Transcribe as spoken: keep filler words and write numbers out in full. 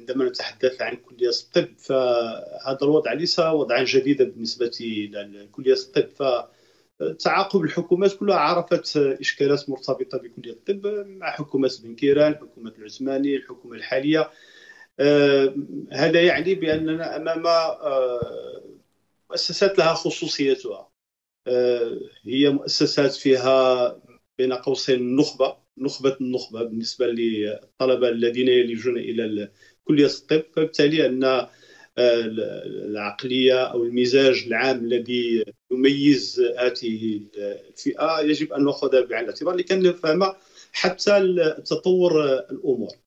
عندما نتحدث عن كلية الطب فهذا الوضع ليس وضعا جديدا بالنسبة لكلية الطب. فتعاقب الحكومات كلها عرفت إشكالات مرتبطة بكلية الطب، مع حكومة بن كيران، حكومة العثماني، الحكومة الحالية. آه، هذا يعني بأننا أمام آه، مؤسسات لها خصوصيتها. آه، هي مؤسسات فيها بين قوسين النخبة، نخبة النخبة بالنسبة للطلبة الذين يلجون إلى كلية الطب. فبالتالي أن آه، العقلية أو المزاج العام الذي يميز هذه الفئة يجب أن نأخذ بعين الاعتبار لكي نفهم حتى تطور الأمور.